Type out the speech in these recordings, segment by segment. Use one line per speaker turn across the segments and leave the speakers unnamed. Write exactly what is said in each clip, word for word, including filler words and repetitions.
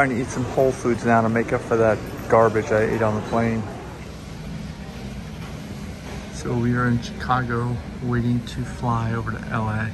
trying to eat some Whole Foods now to make up for that garbage I ate on the plane. So we are in Chicago waiting to fly over to L A.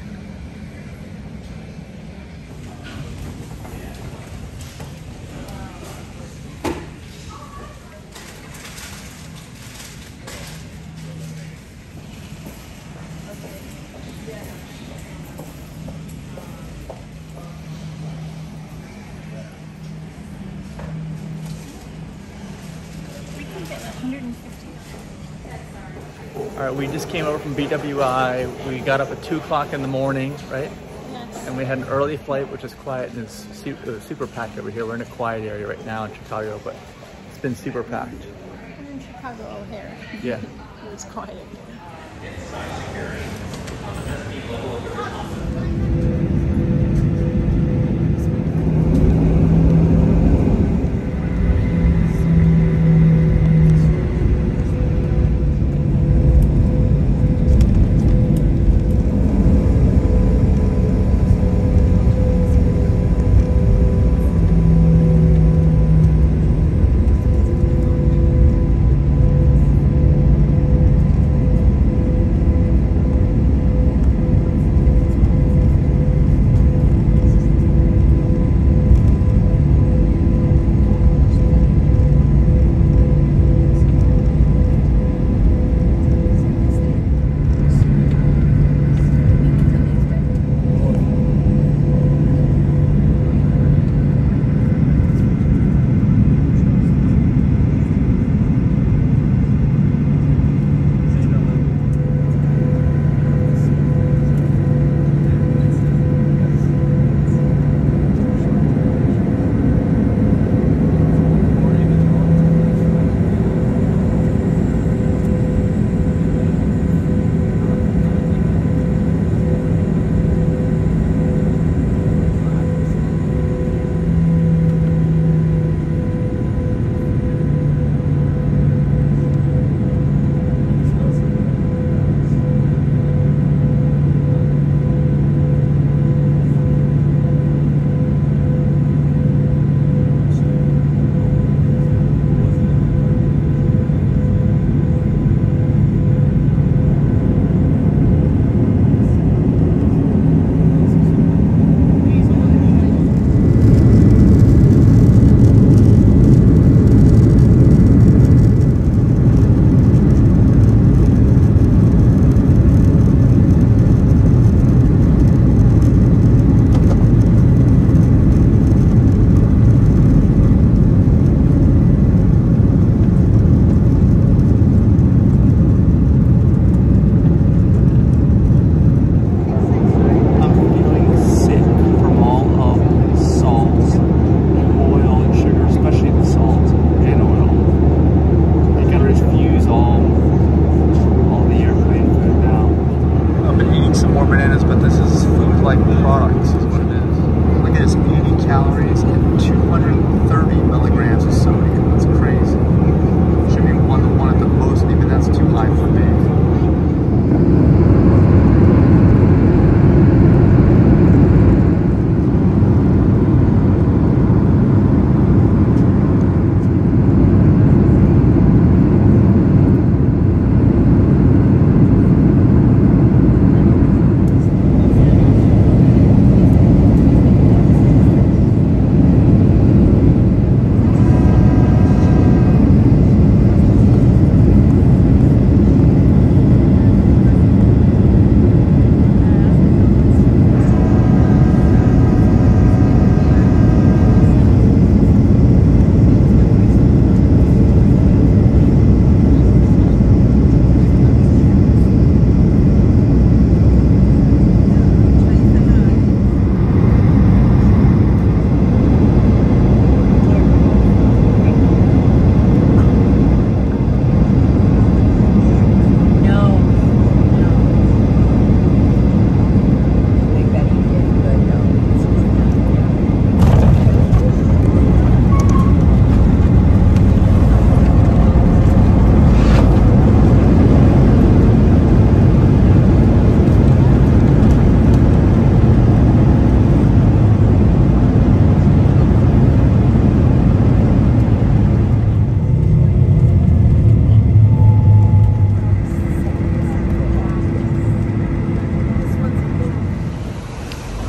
All right, we just came over from B W I. We got up at two o'clock in the morning, right?
Yes.
And we had an early flight, which is quiet, and it's super, super packed over here. We're in a quiet area right now in Chicago, but it's been super packed.
We're in Chicago O'Hare.
Yeah.
It was quiet.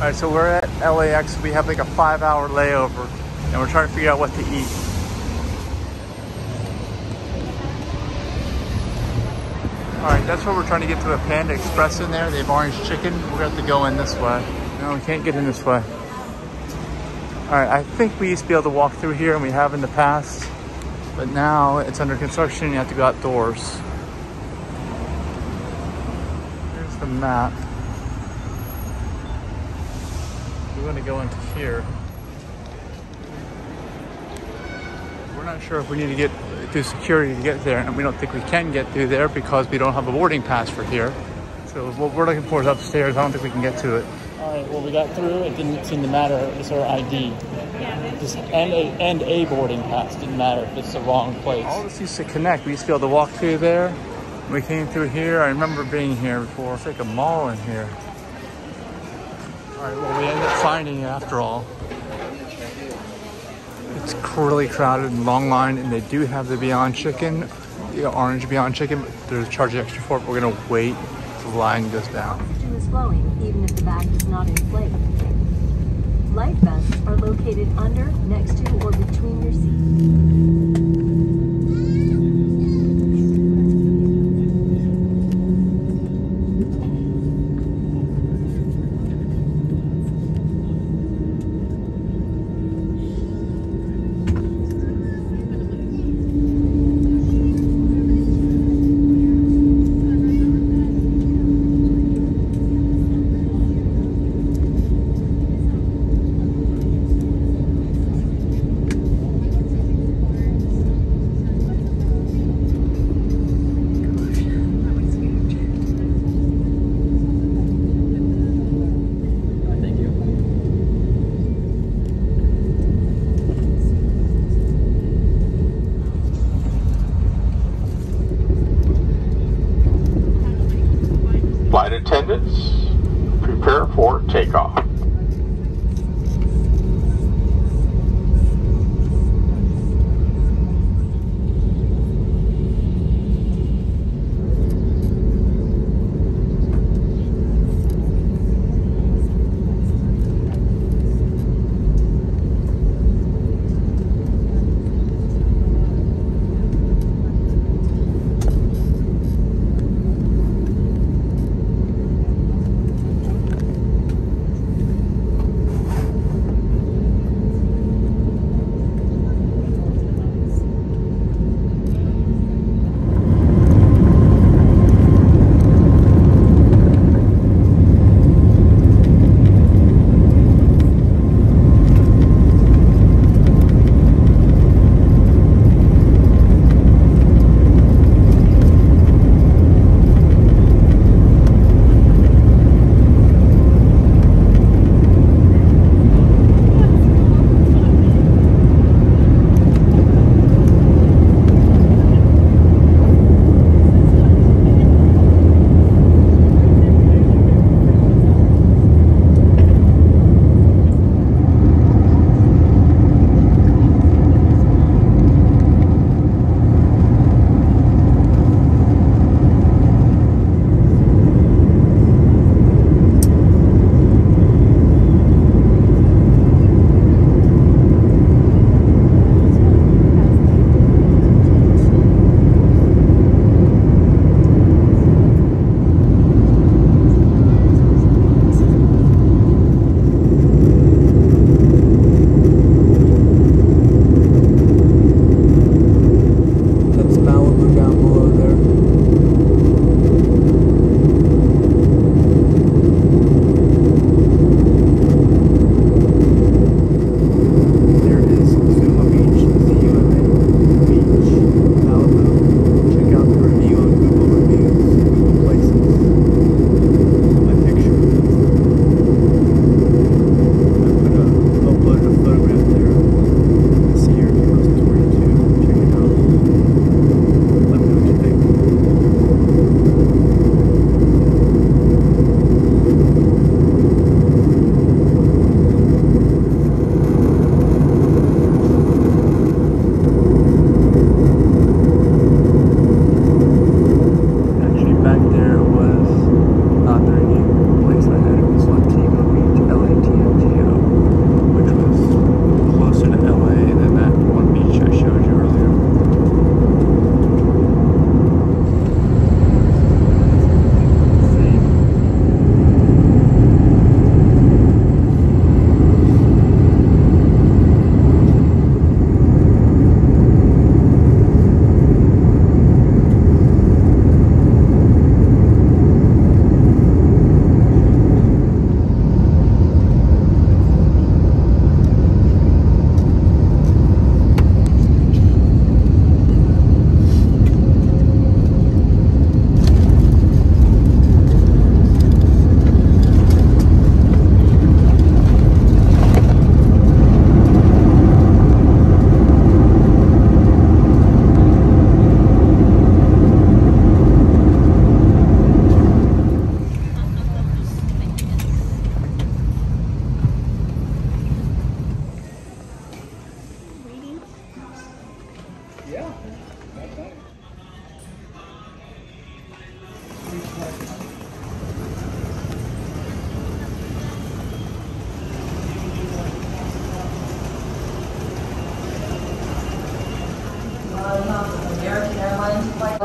right, so we're at L A X. We have like a five hour layover and we're trying to figure out what to eat. All right, that's where we're trying to get to a Panda Express in there. They have orange chicken. We're gonna have to go in this way. No, we can't get in this way. All right, I think we used to be able to walk through here and we have in the past, but now it's under construction and you have to go outdoors. Here's the map. We're gonna go into here. We're not sure if we need to get through security to get there, and we don't think we can get through there because we don't have a boarding pass for here. So what we're looking for is upstairs. I don't think we can get to it. All right, well, we got through. It didn't seem to matter. It's our I D. Just, and, a, and a boarding pass. Didn't matter if it's the wrong place. All this used to connect. We used to be able to walk through there. We came through here. I remember being here before. It's like a mall in here. All right, well, we ended up finding it after all. It's really crowded and long line, and they do have the Beyond Chicken, the orange Beyond Chicken, but they're charging extra for it. We're gonna wait till the line goes down.
Oxygen is flowing even if the bag does not inflate. Life vests are located under, next to, or between your seats.
Flight attendants, prepare for takeoff.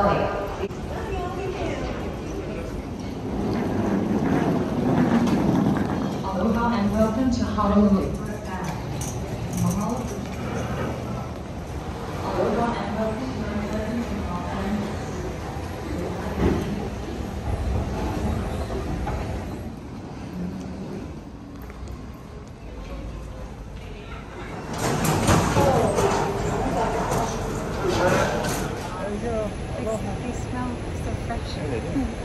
Aloha and welcome to Honolulu. Aloha and welcome to
They, they smell so fresh.